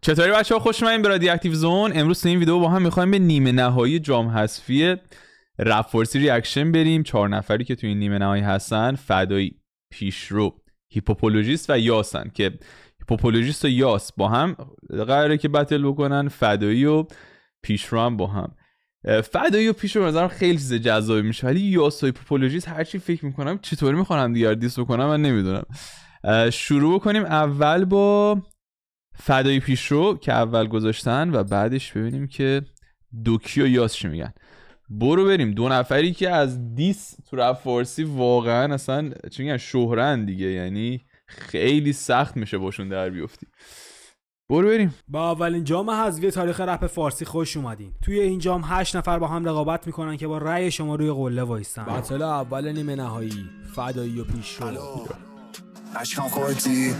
چطوری بچه‌ها؟ خوش اومدین به رادیواکتیو زون. امروز تو این ویدیو با هم می‌خوایم به نیمه نهایی جام حذفی رپ فارسی ریاکشن بریم. 4 نفری که تو این نیمه نهایی هستن فدایی، پیشرو، هیپوپولوژیست و یاسن که هیپوپولوژیست و یاس با هم قراره که بتل بکنن، فدایی و پیشرو هم با هم. فدایی و پیشرو به نظرم خیلی چیز جذابی میشه، ولی یاس و هیپوپولوژیست هرچی فکر میکنم چطوری میخوام دیگه دیس بکنم من نمیدونم. شروع بکنیم اول با فدایی پیشرو که اول گذاشتن و بعدش ببینیم که دوکی و یاس چی میگن. برو بریم. 2 نفری که از دیس تو رپ فارسی واقعا اصلا چی میگن شهرن دیگه، یعنی خیلی سخت میشه باشون در بیفتی. برو بریم. با اولین جام حذفی تاریخ رپ فارسی خوش اومدین. توی این جام 8 نفر با هم رقابت میکنن که با رأی شما روی قله وایسن. بتل اول نیمه نهایی فدایی و پیشرو. اشکان خودتی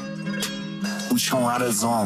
گوشکان عرضام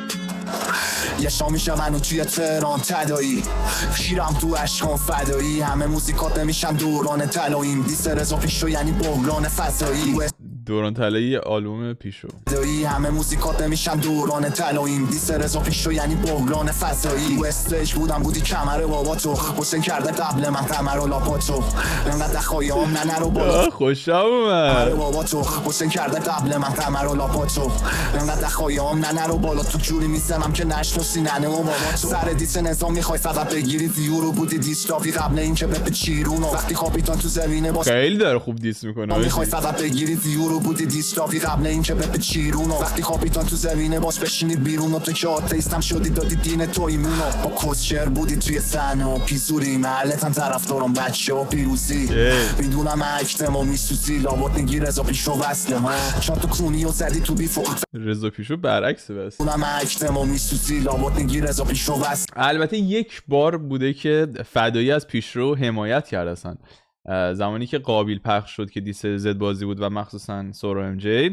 یه شا میشه منو توی تهران تدایی شیرم تو اشکان فدایی، همه موزیکات نمیشن دوران طلاییم. دیس رضا پیشرو یعنی بحران فضایی، دوران طلایی آلبوم پیشرو. همه موزیکات نمیشن دوران طلاییم. دیس رضا پیشرو یعنی بحران فضایی. استیج بودم بودی کمر بابا تو، حسین کرده قبل من قمر و لاپاتو، انقدر خواهیام نه رو بالا خوشم اومد بابا تو، حسین کرده قبل من قمر و لاپاتو، انقدر خواهیام نه رو بالا تو جوری میزنم که نشناسی ننه و بابا تو. سر دیس نظام میخوای فقط بگیری ویو رو، بودی دیستافی قبل اینکه به چیرونو، وقتی کاپیتان تو زمینه باشه خیلی داره خوب دیس میکنه. میخوای فقط بگیری ویو رو، بودی دیستافی قبل اینکه به چیرونو، وقتی کاپیتان تو زمینه باش بشینی بیرون و تو که آتیستم شدی دادی دین تو ایمونو. با کسچر بودی توی صحنه و پیزوری محلتن طرفدارم بچه و پیروزی میدونم اکتم و میسوزی لابد نگی رضا پیشرو وصله ها چون تو کونی و زدی تو بیفو. رضا پیشرو برعکس بس میدونم اکتم و میسوزی لابد نگی رضا پیشرو وصله. البته یک بار بوده که فدایی از پیشرو حمایت کرد اصلا، زمانی که قابیل پخش شد که دیس زد بازی بود و مخصوصا سورا ام جی،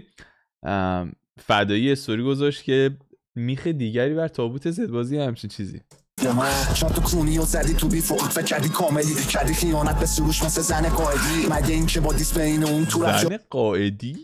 فدایی استوری گذاشت که میخه دیگری بر تابوت زد بازی همچین چیزی. چون تو کونی و زدی تو بیفو فکر کردی کاملی، کردی خیانت به سروش مثل زن قائدی، مگه این که با دیس بین اون تو زن قائدی؟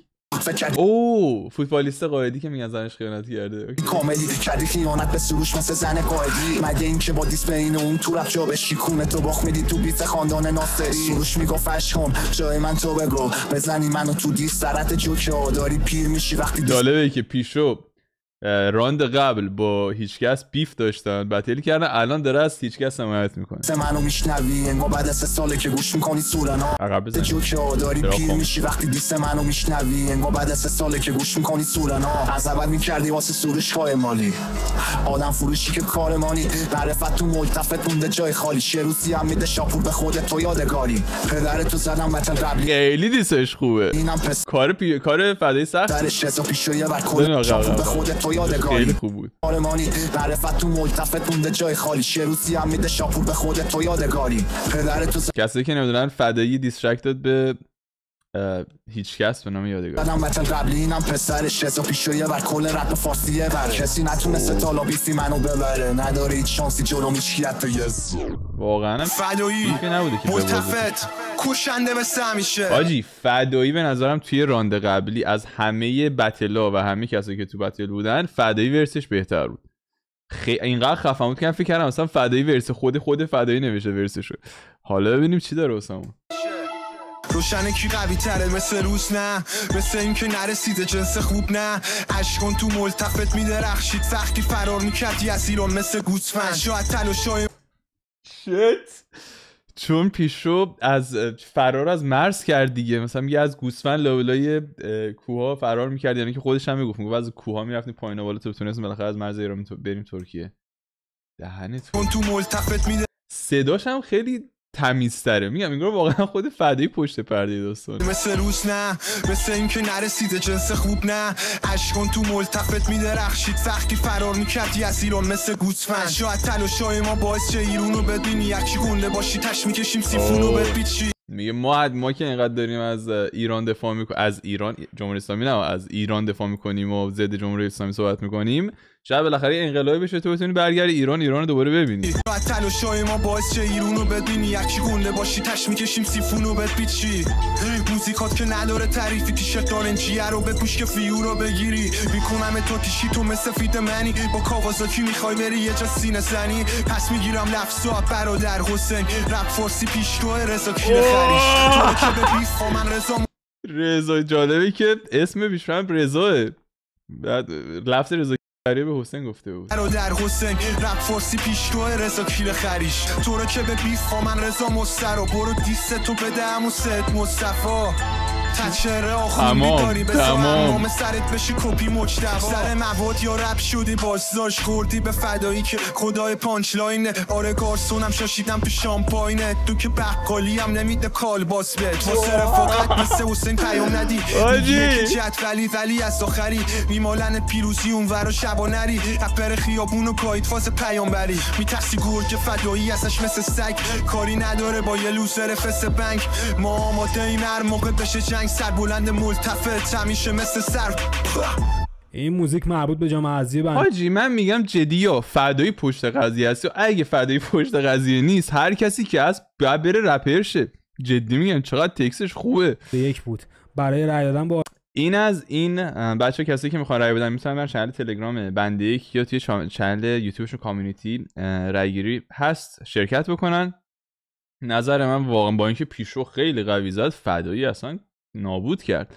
اوه فوتبالیست قائدی که میگن زنش خیانت کرده. کاملی کردی خیانت به سروش مثل زن قائدی، مگه این که با دیس بین اون تو رفت جا بشی کونه تو باخ میدی تو بیت خاندان ناصری. سروش میگفت اشکان جای من تو بگو بزنی منو تو دیس سرت جوکه داری پیر میشی وقتی جالبه که پیشو راند قبل با هیچکس بیف داشتن، بتل کردن، الان داره از هیچکس حمایت میکنه. منو میشنوی انگار بعد از 3 ساله که گوش میکنی سورنا جوکه داری پیر میشی وقتی دیس منو میشنوی انگار بعد از 3 ساله که گوش میکنی سورنا. از اول میکردی واسه سروش خواهی مالی آدم فروشی که کارمانی، معرفت تو ملتفت مونده جای خالی، شروسی هم میده شاپور به خودت تو یادگاری. پدر تو زدم وطن قبلی خیلی دیسش خوبه. کار فدایی سخت درش رضا پیشرو یه بر کل شاپور به خودت خیلی خوب بود. آرمانی معرفت تو ملتفت مونده جای خالی، شروسی هم میده شاپور به خودت تو یادگاری. پدر تو کسی که نمیدونن فدایی دیسترکت داد به هیچکس به نام یادگاری. دادم وطن قبلی اینم پسرش رضا پیشرو یه بر کل رپ فارسیه بر کسی نتونسته تالا بیفی منو ببره، نداره هیچ شانسی جلو میچیت تو یز واقعا فدایی ملتفت کشنده مثل همیشه. حاجی فدایی به نظرم توی راند قبلی از همه بتلا و همه کسایی که تو بتل بودن فدایی ورسش بهتر بود. اینقدر خفن بود که فکر کردم مثلا فدایی ورس خود فدایی نوشته ورسشو. حالا ببینیم چی داره واسمون. روشنه کی قوی تره مثل روز نه، مثل این که نرسیده جنس خوب نه. اشکان تو ملتفت میدرخشید وقتی فرار میکردی از ایران مثل گوسفند. شاید تلاشای شت چون پیشرو از فرار از مرز کرد دیگه، مثلا میگه از گوسفند لابلای کوها فرار میکرد، یعنی که خودش هم میگفت از کوها میرفتیم پایین و بالا تا بتونستیم بالاخره از مرز ایران بریم ترکیه. دهنت تو ملتفت میده صداش هم خیلی تمیزتره. میگم انگار واقعا خود فدایی پشت پرده داستان. مثل روز نه، مثل این که نرسیده جنس خوب نه. اشکان تو ملتفت میدرخشید وقتی فرار میکردی از ایران مثل گوسفند. شاید تلاشای ما باعث چه ایرونو ببینی یکی گنده باشی تش میکشیم سیفونو بپیچی. میگه ما که اینقدر داریم از ایران دفاع میکنیم، از ایران جمهوری اسلامی نه، از ایران دفاع میکنیم و ضد جمهوری اسلامی صحبت میکنیم، شاید بالاخره انقلابی بشه تو بتونی برگردی ایران رو دوباره ببینی. تلاشای ما باعث چه ایرونو ببینی، یکی گنده باشی تش میکشیم سیفونو بپیچی، موزیکات که نداره تعریفی، تیشرت نارنجیه رو بپوش که فیو رو بگیری، میکنم تو تیشی تو مثل فید منی، با کاوازاکی میخوای بری یه جا سینه زنی، پس میگیرم لفظو برادر حسین، رپ فارسی پیشرو رضا کیل خریش، تو که به بیف من رضا جالبه که اسم پیشرو رضاه، بعد لفظ رضا کیل به حسین گفته بود. برادر حسین رپ فارسی پیشرو رضا کیل خریش، تو رو که به بیف من رضا مسترا، برو دیست تو بدم و سید مصطفی، تچره آخون بیداری بزارم سرت بشی کپی مجتبا، سر مواد یا رپ شدی بازداشت خوردی به فدایی که خدای پانچ لاینه، آره گارسونم شاشیدم تو شامپاینه، تو که بقالی هم نمیده کال باز بد، واسه رفاقت مثل حسین پیام ندی، میگه که ولی از آخری میمالن پیروزی اون ورا شبا نری، اپر خیابون و پایید فاز پیامبری، میترسی گرگ فدایی ازش مثل سگ، کاری نداره با یه لوزر فس بنک، ما آماده این هر موقع بشه جنگ، سر بلند ملتفت همیشه مثل سر. این موزیک مربوط به جام حذفی بند. حاجی من میگم جدی یا فدایی پشت قضیه است، یا اگه فدایی پشت قضیه نیست هر کسی که هست باید بره رپر شه. جدی میگم چقدر تکسش خوبه. به یک بود برای رای دادن با این از این بچه کسی که میخوان رای بدن میتونن برن چنل تلگرام بنده یک یا توی چنل یوتیوبشون کامیونیتی رای گیری هست شرکت بکنن. نظر من واقعا با اینکه پیشرو خیلی قوی زد فدایی اصلا نابود کرد.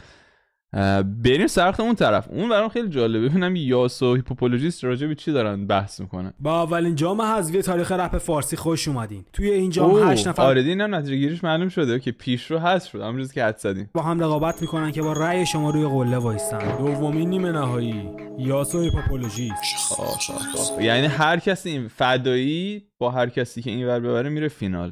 بریم سرخت اون طرف، اون برام خیلی جالبه ببینم یاس و هیپوپولوژیست راجع به چی دارن بحث میکنن. با اولین جام حذفی تاریخ رپ فارسی خوش اومدین. توی این جام 8 نفر آره اینم نتیجه گیریش معلوم شده که پیشرو حذف شد، همون روزی که حد زدیم با هم رقابت میکنن که با رأی شما روی قله وایسن. دومین نیمه نهایی یاس و هیپوپولوژیست. یعنی هر کسی این فدایی با هر کسی که اینور ببره میره فینال.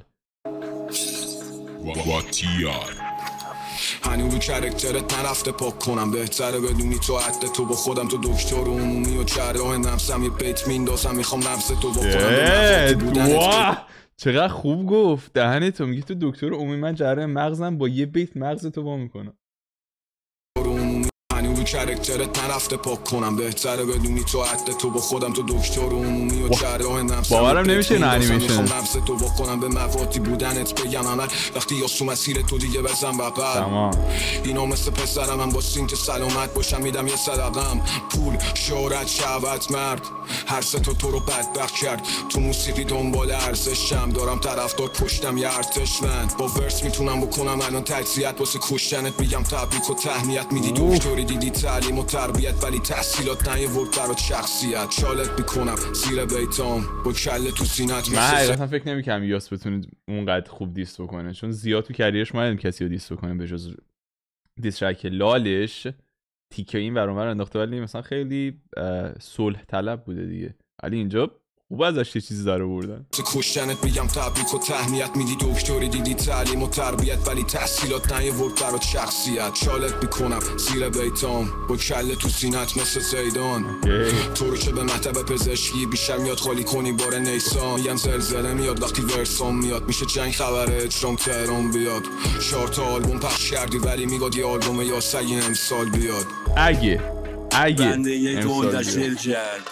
هنوز رو کرکترت نرفته پاک کنم، بهتره بدونی تو حد تو با خودم، تو دکتر عمومی و جراح نفسم، یه بیت میندازم میخوام نفس تو با چقدر خوب گفت دهنه تو، میگی تو دکتر عمومی من جراح مغزم، با یه بیت مغز تو با میکنم. رو کرکترت نرفته پاک کنم، بهتره بدونی تو حد تو با خودم، تو دکتر عمومی و جراح نفسم، باورم نمیشه این انیمیشن نفس تو بکنم، به مواتی بودنت بگم عمل، وقتی یاسو مسیر تو دیگه بزن بغل، اینا مثل پسرم من با سینت سلامت باشم، میدم یه صدقم، پول شهرت شهوت مرد، هر سه تو رو بدبخت کرد، تو موسیقی دنبال ارزشم، دارم طرفدار پشتم یه ارتشمند، با ورس میتونم بکنم الان تجزیت، واسه کشتنت میگم تبریک و تهنیت، میدی دکتری دیدی تعلیم و تربیت، ولی تحصیلات نیاورد برات شخصیت، چالت میکنم زیر بیتام با کله تو سینت. من حقیقتا فکر نمیکنم یاس بتونه اونقدر خوب دیس بکنه، چون زیاد تو کریرش ما ندیدیم کسی رو دیس بکنه به جز دیس ترک لالش تیکه این ور اونور انداخته، ولی مثلا خیلی صلح طلب بوده دیگه، ولی اینجا خوب ازش یه چیزی داره بردن. کشتنت میگم تبریک و تهنیت، میدی دکتری دیدی تعلیم و تربیت، ولی تحصیلات نیاورد برات شخصیت، چالت میکنم زیر بیتام با کله تو سینت مثل زیدان، تو رو که به مطب پزشکی بیشتر میاد خالی کنی بار نیسان، میگم زلزله میاد وقتی ورسام میاد، میشه جنگ خبره اجرام تهران بیاد، 4 تا آلبوم پخش کردی ولی میگاد یه آلبوم یا سگی امسال بیاد، اگه امسال بیاد.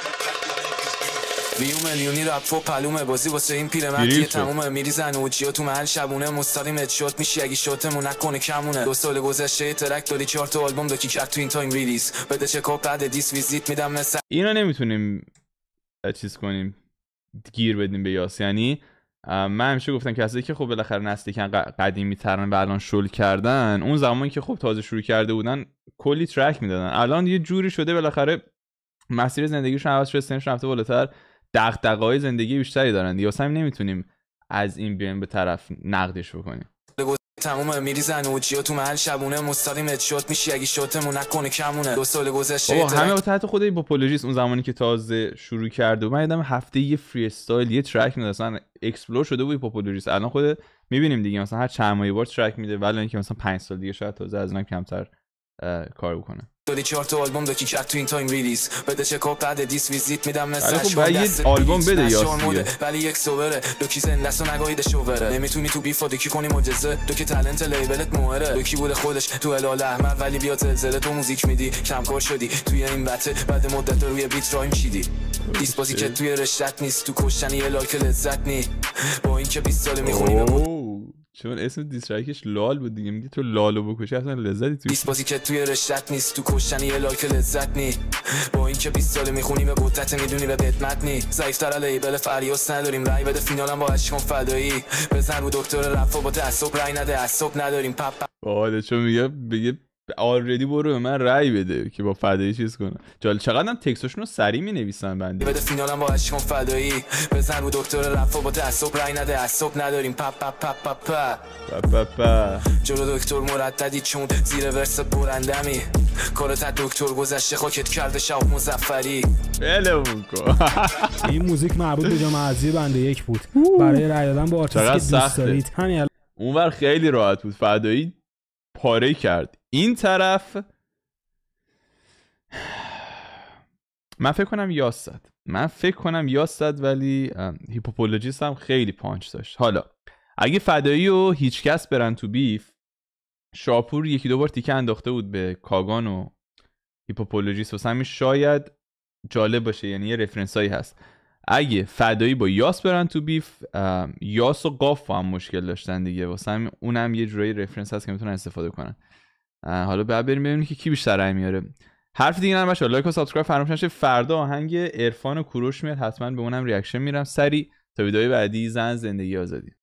ویو میلیونی رپ و پلومه بازی واسه این پیرمردی تمومه، میری زنوجیا تو محل شبونه مستقیم ادشات میشی اگه شاتمون نکنه کمونه، 2 سال گذشته ترک داری 4 تا آلبوم دکی کرد تو این تایم ریلیز، بده چک اپ بعد دیس ویزیت میدم مثلا اینا نمیتونیم چیز کنیم گیر بدیم به یاس. یعنی من همیشه گفتم کسایی که خب بالاخره نسلیکن قدیمی ترن و الان شل کردن، اون زمانی که خب تازه شروع کرده بودن کلی ترک میدادن، الان یه جوری شده بالاخره مسیر زندگیشون عوض شده، سنشون رفته بالاتر، دغدغه‌های زندگی بیشتری دارن دیگه، واسه همین نمیتونیم از این بیایم به طرف نقدش بکنیم. تمومه میری زنوجیا تو محل شبونه مستقیم ادشات میشی اگه شاتمون نکنه کمونه، 2 سال گذشته همه با تحت خود هیپوپولوژیست اون زمانی که تازه شروع کرده و من یادم هفته یه فری استایل یه ترک میده، مثلا اکسپلور شده بود هیپوپولوژیست، الان خود میبینیم دیگه مثلا هر چند ماه یه بار ترک میده، ولی اینکه مثلا 5 سال دیگه شاید تازه از اونم کمتر کار بکنه. داری 4 تا آلبوم دکی کرد تو این تایم ریلیز بده چکاپ بعد دیس ویزیت میدم مثل خب باید یه آلبوم بده یاسیه ولی یک سوبره دوکی زندست و نگاهید شوبره نمیتونی تو بیفا دوکی کنی معجزه دوکی تالنت لیبلت موهره دوکی بوده خودش تو هلال احمر ولی بیا زلزله تو موزیک میدی کم کار شدی توی این بته بعد مدت روی بیت رایم چیدی دیس بازی که توی رشتت نیست تو کشتنی یه لایک لذت نی با اینکه 20 سال میخونی چون اسم دیسترکش لال بود دیگه میگه تو لالو بکشی اصلا لذتی توی دیس بازی که توی رشتت نیست تو کشتنی یه لایک لذت نی با اینکه 20 سال میخونی به قدرت میدونی به قدمت نی ضعیف‌تر لیبل فریاس نداریم رای بده فینالم با اشکام فدایی بزن رو دکتر رفا با تعصب رای نده عصب نداریم پپ باحال چون میگه آلردی برو به من رای بده که با فدایی چیز کنم جالب چقدر هم تکستاشون رو سریع مینویسن بنده بده فینالم با اشکام فدایی بزن رو دکتر رفا با تعصب رای نده عصب نداریم پپ جلو دکتر مرددی چون زیر ورس برندمی کارت دکتر گذشته خاکت کرده شب مظفری بلمون کن این موزیک مربوط به جام ارزی بنده یک بود برای رای دادن به آرتیستی که دوست دارید همین اونور خیلی راحت بود فدایی پاره کرد این طرف من فکر کنم یاست ولی هیپوپولوژیست هم خیلی پانچ داشت حالا اگه فدایی و هیچکس برن تو بیف شاپور یکی دو بار تیکه انداخته بود به کاگان و هیپوپولوژیست و همین شاید جالب باشه یعنی یه رفرنس هایی هست اگه فدایی با یاس برن تو بیف یاس و قاف هم مشکل داشتن دیگه واسه همین اونم یه جورایی رفرنس هست که میتونن استفاده کنن حالا بعد بریم ببینیم که کی بیشتر رای میاره حرف دیگه نره بچه‌ها لایک و سابسکرایب فراموش نشه فردا آهنگ عرفان و کوروش میاد حتما به اونم ریاکشن میرم سری تا ویدیوی بعدی زندگی آزادی